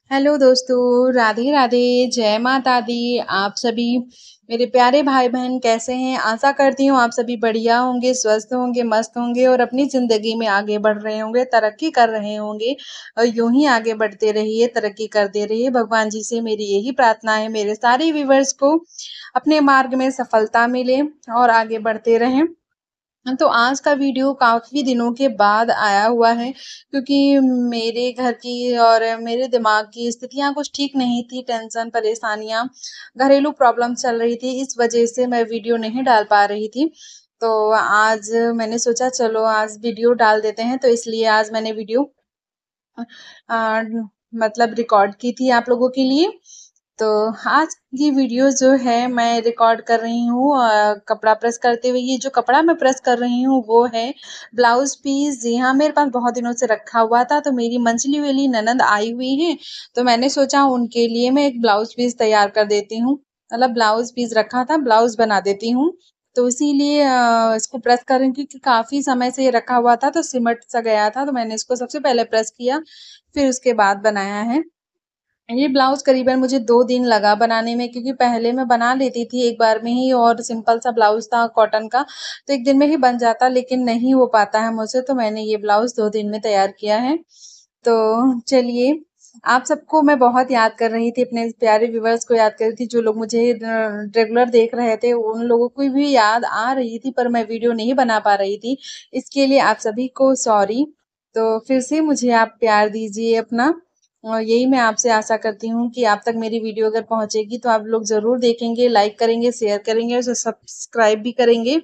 Hello दोस्तों, राधे राधे, जय माता दी। आप सभी मेरे प्यारे भाई बहन कैसे हैं? आशा करती हूँ आप सभी बढ़िया होंगे, स्वस्थ होंगे, मस्त होंगे और अपनी ज़िंदगी में आगे बढ़ रहे होंगे, तरक्की कर रहे होंगे और यूं ही आगे बढ़ते रहिए, तरक्की करते रहिए। भगवान जी से मेरी यही प्रार्थना है, मेरे सारे व्यूवर्स को अपने मार्ग में सफलता मिले और आगे बढ़ते रहें। तो आज का वीडियो काफ़ी दिनों के बाद आया हुआ है क्योंकि मेरे घर की और मेरे दिमाग की स्थितियाँ कुछ ठीक नहीं थी, टेंशन, परेशानियाँ, घरेलू प्रॉब्लम चल रही थी, इस वजह से मैं वीडियो नहीं डाल पा रही थी। तो आज मैंने सोचा चलो आज वीडियो डाल देते हैं, तो इसलिए आज मैंने वीडियो अ, मतलब रिकॉर्ड की थी आप लोगों के लिए। तो आज की वीडियो जो है मैं रिकॉर्ड कर रही हूँ कपड़ा प्रेस करते हुए। ये जो कपड़ा मैं प्रेस कर रही हूँ वो है ब्लाउज पीस। जी हाँ, मेरे पास बहुत दिनों से रखा हुआ था, तो मेरी मंझली वाली ननद आई हुई है, तो मैंने सोचा उनके लिए मैं एक ब्लाउज पीस तैयार कर देती हूँ। मतलब ब्लाउज पीस रखा था, ब्लाउज बना देती हूँ। तो इसीलिए इसको प्रेस कर रही हूँ क्योंकि काफ़ी समय से ये रखा हुआ था, तो सिमट सा गया था, तो मैंने इसको सबसे पहले प्रेस किया, फिर उसके बाद बनाया है। ये ब्लाउज़ करीबन मुझे 2 दिन लगा बनाने में क्योंकि पहले मैं बना लेती थी एक बार में ही और सिंपल सा ब्लाउज़ था कॉटन का, तो 1 दिन में ही बन जाता, लेकिन नहीं हो पाता है मुझसे, तो मैंने ये ब्लाउज़ 2 दिन में तैयार किया है। तो चलिए, आप सबको मैं बहुत याद कर रही थी, अपने प्यारे व्यूअर्स को याद कर रही थी, जो लोग मुझे रेगुलर देख रहे थे, उन लोगों को भी याद आ रही थी, पर मैं वीडियो नहीं बना पा रही थी। इसके लिए आप सभी को सॉरी। तो फिर से मुझे आप प्यार दीजिए अपना, और यही मैं आपसे आशा करती हूँ कि आप तक मेरी वीडियो अगर पहुँचेगी तो आप लोग ज़रूर देखेंगे, लाइक करेंगे, शेयर करेंगे और सब्सक्राइब भी करेंगे।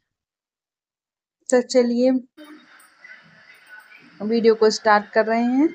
तो चलिए वीडियो को स्टार्ट कर रहे हैं।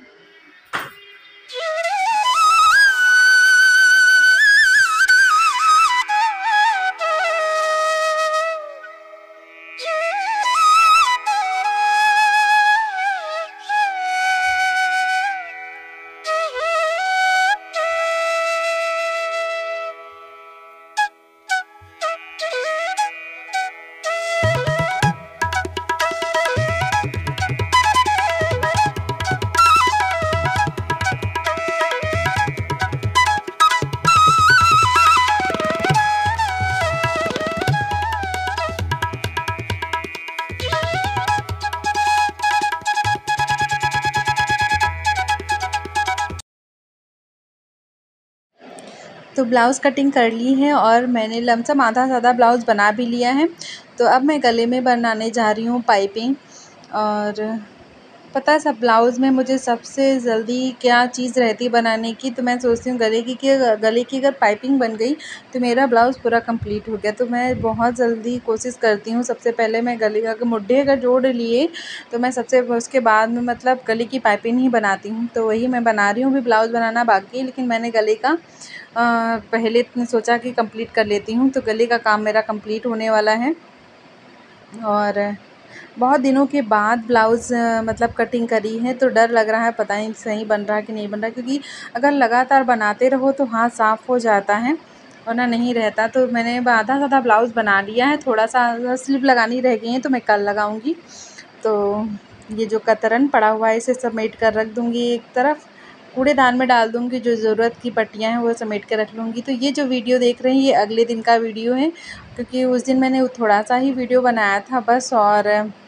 तो ब्लाउज़ कटिंग कर ली है और मैंने लमसम आधा से आधा ब्लाउज़ बना भी लिया है। तो अब मैं गले में बनाने जा रही हूँ पाइपिंग। और पता है सब ब्लाउज़ में मुझे सबसे जल्दी क्या चीज़ रहती है बनाने की, तो मैं सोचती हूँ गले की, कि गले की अगर पाइपिंग बन गई तो मेरा ब्लाउज़ पूरा कंप्लीट हो गया। तो मैं बहुत जल्दी कोशिश करती हूँ, सबसे पहले मैं गले का मुड्ढे अगर जोड़ लिए तो मैं सबसे उसके बाद में मतलब गले की पाइपिंग ही बनाती हूँ। तो वही मैं बना रही हूँ, अभी ब्लाउज़ बनाना बाकी है, लेकिन मैंने गले का पहले सोचा कि कंप्लीट कर लेती हूँ। तो गले का काम मेरा कंप्लीट होने वाला है और बहुत दिनों के बाद ब्लाउज़ मतलब कटिंग करी है, तो डर लग रहा है पता नहीं सही बन रहा है कि नहीं बन रहा है, क्योंकि अगर लगातार बनाते रहो तो हाथ साफ़ हो जाता है, वरना नहीं रहता। तो मैंने आधा से आधा ब्लाउज़ बना लिया है, थोड़ा-सा स्लिप लगानी रह गई है, तो मैं कल लगाऊँगी। तो ये जो कतरन पड़ा हुआ है इसे समेट कर रख दूँगी एक तरफ, कूड़ेदान में डाल दूँगी, जो ज़रूरत की पट्टियाँ हैं वो समेट के रख लूँगी। तो ये जो वीडियो देख रहे हैं ये अगले दिन का वीडियो है, क्योंकि उस दिन मैंने थोड़ा-सा ही वीडियो बनाया था बस, और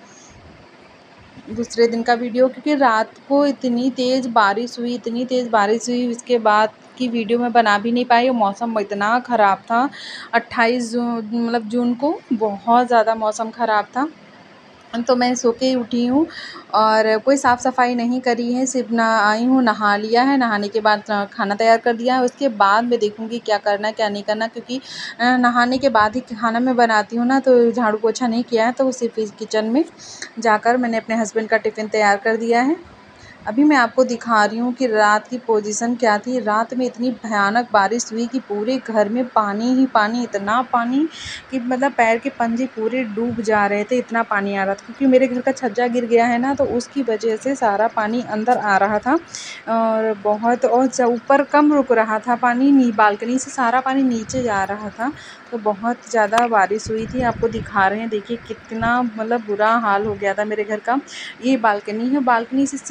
दूसरे दिन का वीडियो क्योंकि रात को इतनी तेज़ बारिश हुई, इतनी तेज़ बारिश हुई, उसके बाद की वीडियो मैं बना भी नहीं पाई और मौसम इतना ख़राब था। 28 मतलब जून को बहुत ज़्यादा मौसम ख़राब था। तो मैं सो के ही उठी हूँ और कोई साफ़-सफ़ाई नहीं करी है, सिर्फ़ ना आई हूँ, नहा लिया है, नहाने के बाद खाना तैयार कर दिया है, उसके बाद मैं देखूँगी क्या करना है, क्या नहीं करना, क्योंकि नहाने के बाद ही खाना मैं बनाती हूँ ना, तो झाड़ू पोछा नहीं किया है, तो सिर्फ़ इस किचन में जाकर मैंने अपने हस्बैंड का टिफ़िन तैयार कर दिया है। अभी मैं आपको दिखा रही हूँ कि रात की पोजीशन क्या थी। रात में इतनी भयानक बारिश हुई कि पूरे घर में पानी ही पानी, इतना पानी कि मतलब पैर के पंजे पूरे डूब जा रहे थे, इतना पानी आ रहा था। क्योंकि मेरे घर का छज्जा गिर गया है ना, तो उसकी वजह से सारा पानी अंदर आ रहा था और बहुत, और ऊपर कम रुक रहा था पानी, बालकनी से सारा पानी नीचे जा रहा था। तो बहुत ज़्यादा बारिश हुई थी, आपको दिखा रहे हैं, देखिए कितना मतलब बुरा हाल हो गया था मेरे घर का। ये बालकनी है, बालकनी से सीधे सीढ़ी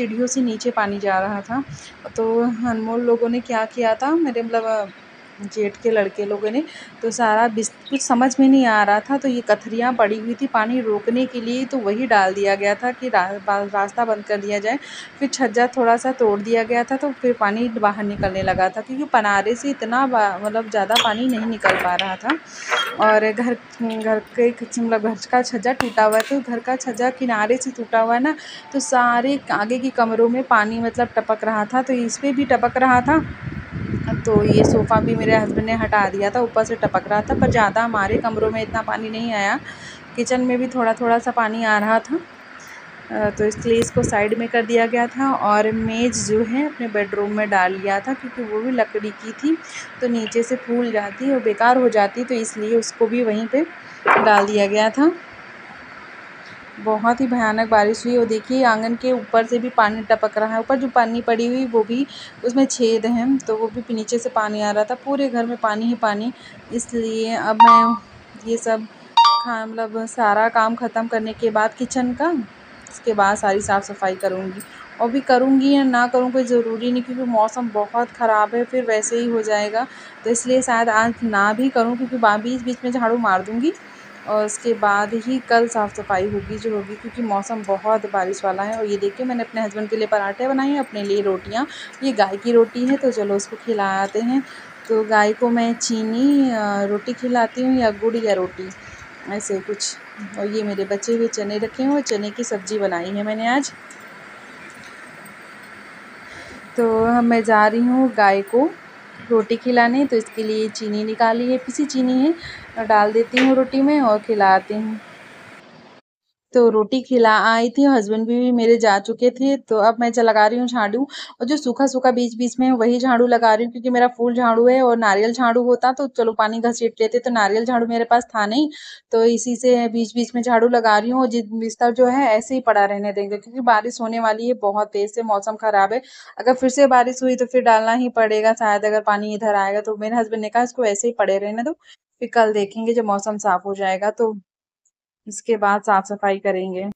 सीढ़ियों से नीचे पानी जा रहा था। तो अनमोल लोगों ने क्या किया था, मेरे मतलब जेठ के लड़के लोगों ने, तो सारा कुछ समझ में नहीं आ रहा था, तो ये कथरियाँ पड़ी हुई थी पानी रोकने के लिए, तो वही डाल दिया गया था कि रास्ता बंद कर दिया जाए। फिर छज्जा थोड़ा-सा तोड़ दिया गया था, तो फिर पानी बाहर निकलने लगा था, क्योंकि पनारे से इतना मतलब ज़्यादा पानी नहीं निकल पा रहा था। और घर घर के मतलब घर का छज्जा टूटा हुआ है, तो घर का छज्जा किनारे से टूटा हुआ है ना, तो सारे आगे के कमरों में पानी मतलब टपक रहा था, तो इस पे भी टपक रहा था। तो ये सोफ़ा भी मेरे हस्बैंड ने हटा दिया था, ऊपर से टपक रहा था, पर ज़्यादा हमारे कमरों में इतना पानी नहीं आया। किचन में भी थोड़ा-थोड़ा सा पानी आ रहा था। तो इसलिए इसको साइड में कर दिया गया था, और मेज़ जो है अपने बेडरूम में डाल लिया था, क्योंकि वो भी लकड़ी की थी, तो नीचे से फूल जाती और बेकार हो जाती, तो इसलिए उसको भी वहीं पे डाल दिया गया था। बहुत ही भयानक बारिश हुई, और देखिए आंगन के ऊपर से भी पानी टपक रहा है। ऊपर जो पानी पड़ी हुई वो भी, उसमें छेद हैं, तो वो भी नीचे से पानी आ रहा था। पूरे घर में पानी ही पानी। इसलिए अब मैं ये सब मतलब सारा काम ख़त्म करने के बाद किचन का, उसके बाद सारी साफ़ सफाई करूँगी। और भी करूँगी या ना करूँ कोई ज़रूरी नहीं, क्योंकि मौसम बहुत ख़राब है, फिर वैसे ही हो जाएगा। तो इसलिए शायद आज ना भी करूँ, क्योंकि बीच-बीच में झाड़ू मार दूँगी, और उसके बाद ही कल साफ़ सफाई होगी जो होगी, क्योंकि मौसम बहुत बारिश वाला है। और ये देखिए मैंने अपने हस्बैंड के लिए पराठे बनाए हैं, अपने लिए रोटियाँ। ये गाय की रोटी है, तो चलो उसको खिलाते हैं। तो गाय को मैं चीनी रोटी खिलाती हूँ, या गुड़ या रोटी, ऐसे कुछ। और ये मेरे बचे हुए चने रखे हैं, और चने की सब्ज़ी बनाई है मैंने आज। तो मैं जा रही हूँ गाय को रोटी खिलाने, तो इसके लिए चीनी निकाली है, पिसी चीनी है, डाल देती हूँ रोटी में और खिलाती हूँ। तो रोटी खिला आई थी, हस्बैंड भी मेरे जा चुके थे, तो अब मैं लगा रही हूँ झाड़ू, और जो सूखा-सूखा बीच-बीच में है वही झाड़ू लगा रही हूँ, क्योंकि मेरा फूल झाड़ू है, और नारियल झाड़ू होता तो चलो पानी घसीट लेते, तो नारियल झाड़ू मेरे पास था नहीं, तो इसी से बीच-बीच में झाड़ू लगा रही हूँ। और बिस्तर जो है ऐसे ही पड़ा रहने देंगे, क्योंकि बारिश होने वाली है, बहुत तेज़ से मौसम ख़राब है। अगर फिर से बारिश हुई तो फिर डालना ही पड़ेगा शायद, अगर पानी इधर आएगा। तो मेरे हस्बैंड ने कहा इसको ऐसे ही पड़े रहने दो, फिर कल देखेंगे जब मौसम साफ़ हो जाएगा, तो इसके बाद साफ-सफाई करेंगे।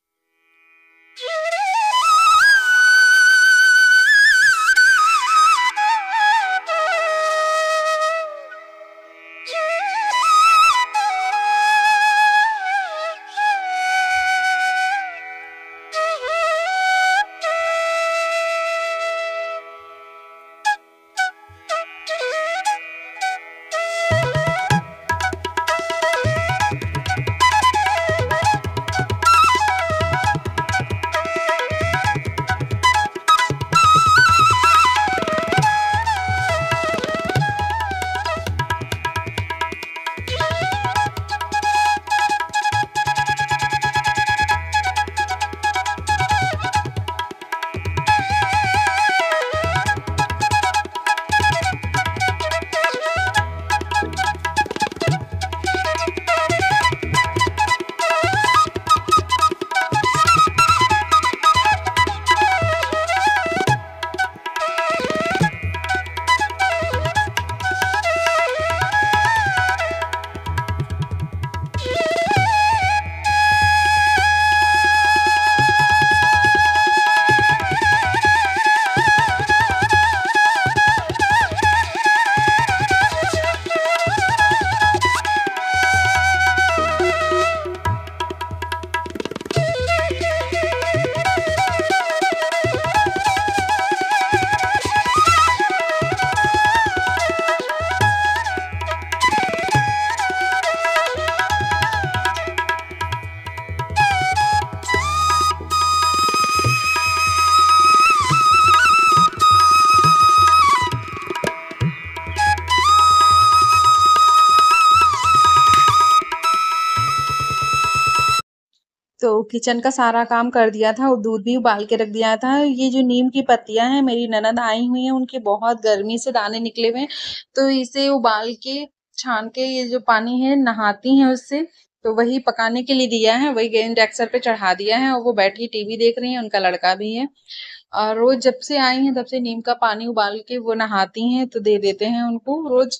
तो किचन का सारा काम कर दिया था, और दूध भी उबाल के रख दिया था। ये जो नीम की पत्तियाँ हैं, मेरी ननद आई हुई हैं, उनके बहुत गर्मी से दाने निकले हुए हैं, तो इसे उबाल के, छान के, ये जो पानी है नहाती हैं उससे। तो वही पकाने के लिए दिया है, वही इंडक्शन पे चढ़ा दिया है, और वो बैठी टीवी देख रही हैं, उनका लड़का भी है। और रोज़ जब से आई हैं तब से नीम का पानी उबाल के वो नहाती हैं, तो दे देते हैं उनको रोज़।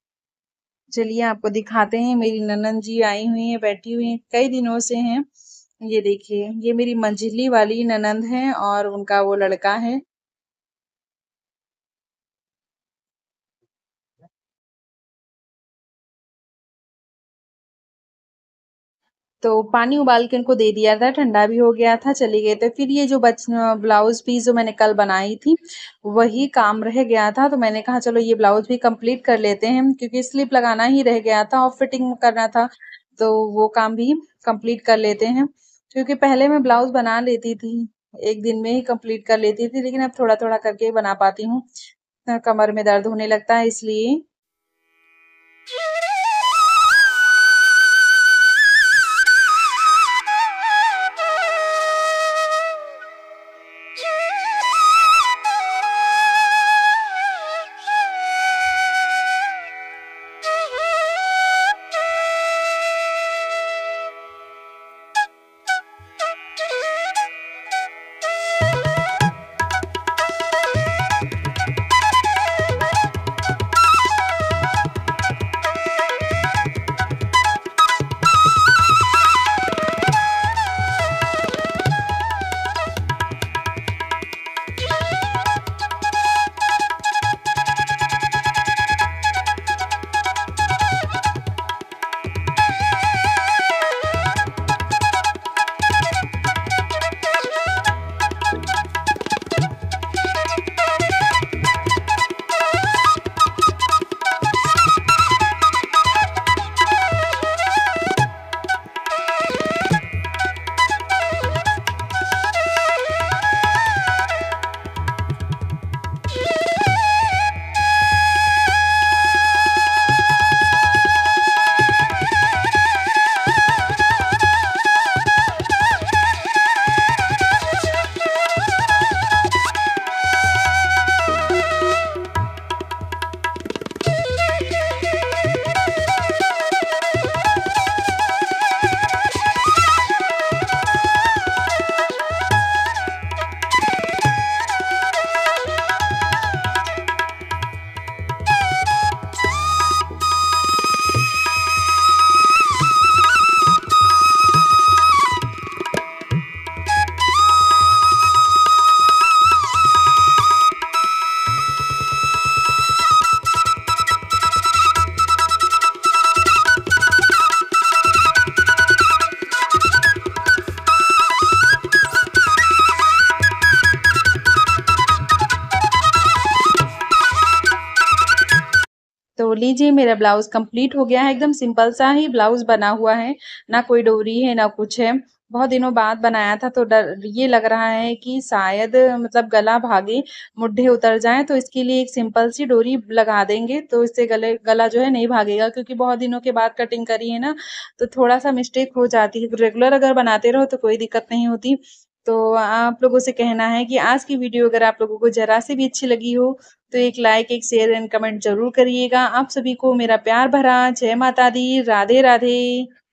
चलिए आपको दिखाते हैं, मेरी ननंद जी आई हुई हैं, बैठी हुई हैं, कई दिनों से हैं। ये देखिए, ये मेरी मंझली वाली ननंद हैं और उनका वो लड़का है। तो पानी उबाल के उनको दे दिया था, ठंडा भी हो गया था, चले गए थे। फिर ये जो ब्लाउज़ पीस जो मैंने कल बनाई थी, वही काम रह गया था, तो मैंने कहा चलो ये ब्लाउज़ भी कंप्लीट कर लेते हैं, क्योंकि स्लिप लगाना ही रह गया था और फिटिंग करना था, तो वो काम भी कंप्लीट कर लेते हैं। क्योंकि पहले मैं ब्लाउज़ बना लेती थी, एक दिन में ही कंप्लीट कर लेती थी, लेकिन अब थोड़ा-थोड़ा करके ही बना पाती हूँ। कमर में दर्द होने लगता है इसलिए। तो लीजिए मेरा ब्लाउज़ कंप्लीट हो गया है, एकदम सिंपल सा ही ब्लाउज़ बना हुआ है, ना कोई डोरी है, ना कुछ है। बहुत दिनों बाद बनाया था तो ये लग रहा है कि शायद मतलब गला भागे, मुड्ढे उतर जाएँ, तो इसके लिए एक सिंपल सी डोरी लगा देंगे, तो इससे गला जो है नहीं भागेगा, क्योंकि बहुत दिनों के बाद कटिंग करी है ना, तो थोड़ा-सा मिस्टेक हो जाती है। रेगुलर अगर बनाते रहो तो कोई दिक्कत नहीं होती। तो आप लोगों से कहना है कि आज की वीडियो अगर आप लोगों को ज़रा-सी भी अच्छी लगी हो, तो एक लाइक, एक शेयर एंड कमेंट ज़रूर करिएगा। आप सभी को मेरा प्यार भरा जय माता दी, राधे राधे।